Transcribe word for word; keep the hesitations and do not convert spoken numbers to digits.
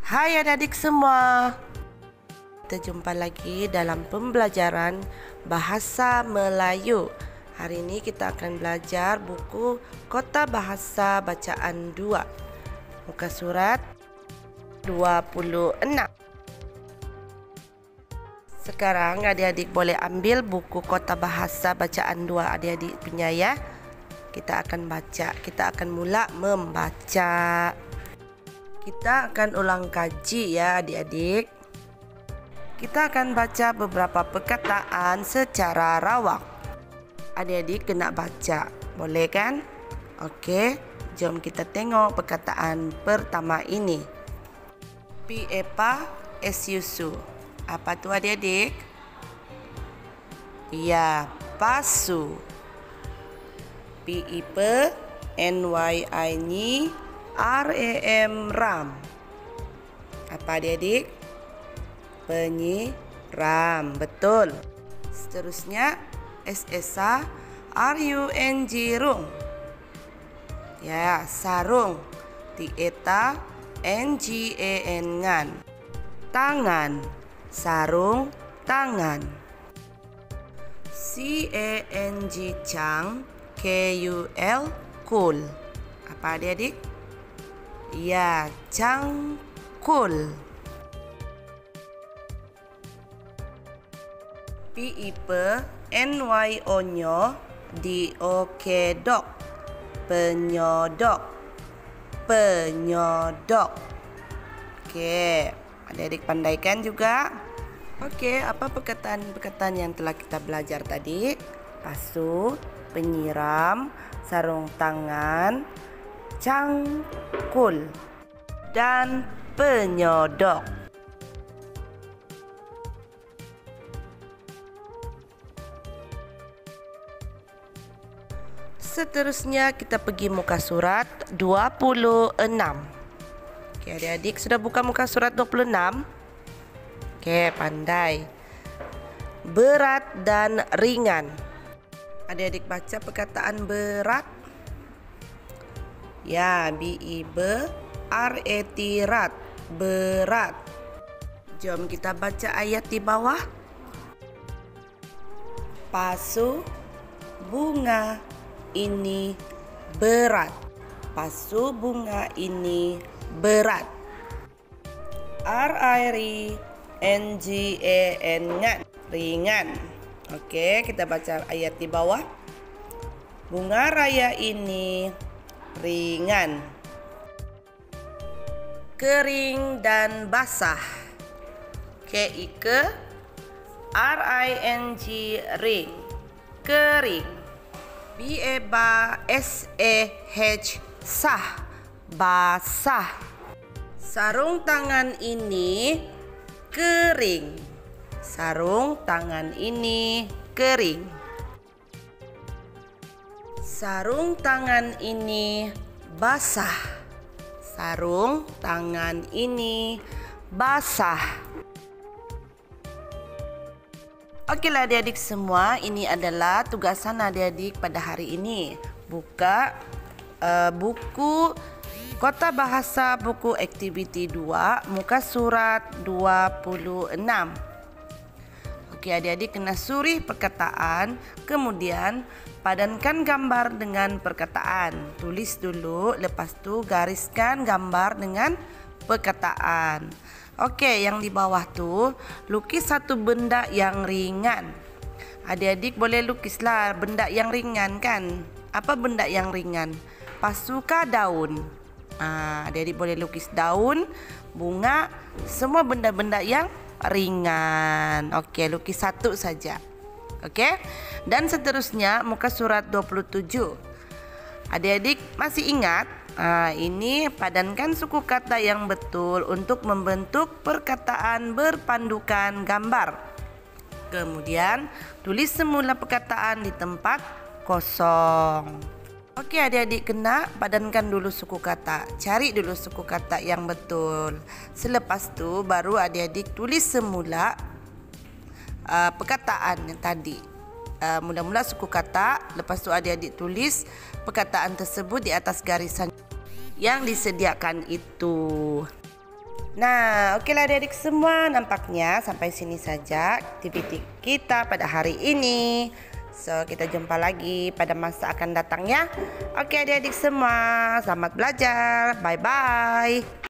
Hai adik-adik semua, kita jumpa lagi dalam pembelajaran Bahasa Melayu. Hari ini kita akan belajar buku Kota Bahasa Bacaan dua, muka surat dua puluh enam. Sekarang adik-adik boleh ambil buku Kota Bahasa Bacaan dua adik-adik punya ya. Kita akan baca, kita akan mula membaca. Kita akan ulang kaji ya adik-adik. Kita akan baca beberapa perkataan secara rawak. Adik-adik kena baca, boleh kan? Oke, jom kita tengok perkataan pertama ini. Pi epa es yusu. Apa tu adik-adik? Ya, pasu. Pi ipe N Y I ni R A M ram. Apa adik-adik? Penyiram, betul. Seterusnya S S A R U N G rung. Ya, sarung. Tieta N G A N ngan. Tangan, sarung tangan. C A N G cang, K U L kul. Apa adik-adik? Ya, cangkul. P I P N Y O nyo D O K dok. Penyodok. Penyodok. Oke, adik-adik pandaikan juga. Oke, apa perkataan-perkataan yang telah kita belajar tadi? Pasu, penyiram, sarung tangan, cangkul, dan penyodok. Seterusnya kita pergi muka surat dua puluh enam. Oke, adik-adik sudah buka muka surat dua puluh enam? Oke, pandai. Berat dan ringan. Adik-adik baca perkataan berat. Ya, B I B R A T rat, berat. Jom kita baca ayat di bawah. Pasu bunga ini berat. Pasu bunga ini berat. R I N G A N ngan, ringan. Oke, kita baca ayat di bawah. Bunga raya ini ringan. Kering dan basah. K I K R I N G ring, kering. B E B A S E H sah, basah. Sarung tangan ini kering. Sarung tangan ini kering. Sarung tangan ini basah. Sarung tangan ini basah. Okeylah adik-adik semua, ini adalah tugasan adik-adik pada hari ini. Buka uh, buku Kota Bahasa buku aktiviti dua, muka surat dua puluh enam. Okey, adik-adik kena surih perkataan, kemudian padankan gambar dengan perkataan. Tulis dulu, lepas tu gariskan gambar dengan perkataan. Okey, yang di bawah tu lukis satu benda yang ringan. Adik-adik boleh lukislah benda yang ringan kan? Apa benda yang ringan? Pasuka daun. Ah, adik-adik boleh lukis daun, bunga, semua benda-benda yang ringan. Okey, lukis satu saja. Okey. Dan seterusnya muka surat dua puluh tujuh. Adik-adik masih ingat? Ah, ini padankan suku kata yang betul untuk membentuk perkataan berpandukan gambar. Kemudian tulis semula perkataan di tempat kosong. Okey, adik-adik kena padankan dulu suku kata. Cari dulu suku kata yang betul. Selepas tu baru adik-adik tulis semula uh, perkataan yang tadi. Uh, mula-mula suku kata, lepas tu adik-adik tulis perkataan tersebut di atas garisan yang disediakan itu. Nah, oke lah adik-adik semua, nampaknya sampai sini saja aktiviti kita pada hari ini. So, kita jumpa lagi pada masa akan datang ya. Oke adik-adik semua, selamat belajar. Bye-bye.